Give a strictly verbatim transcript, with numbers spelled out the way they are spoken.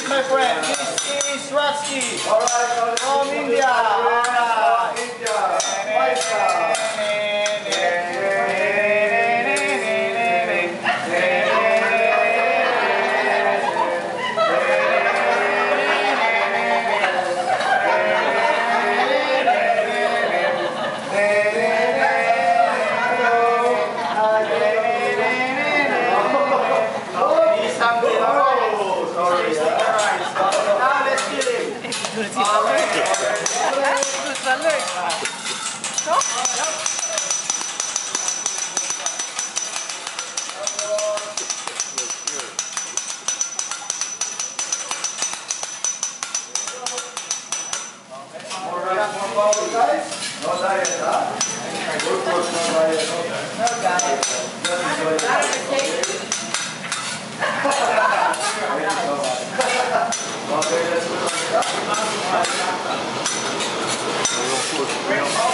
my friend. This is Ratsky. All right, from India. All right. India. No diet, huh? Good for no diet, no diet. No diet. Just enjoy it. Not a cake. Okay, let's go.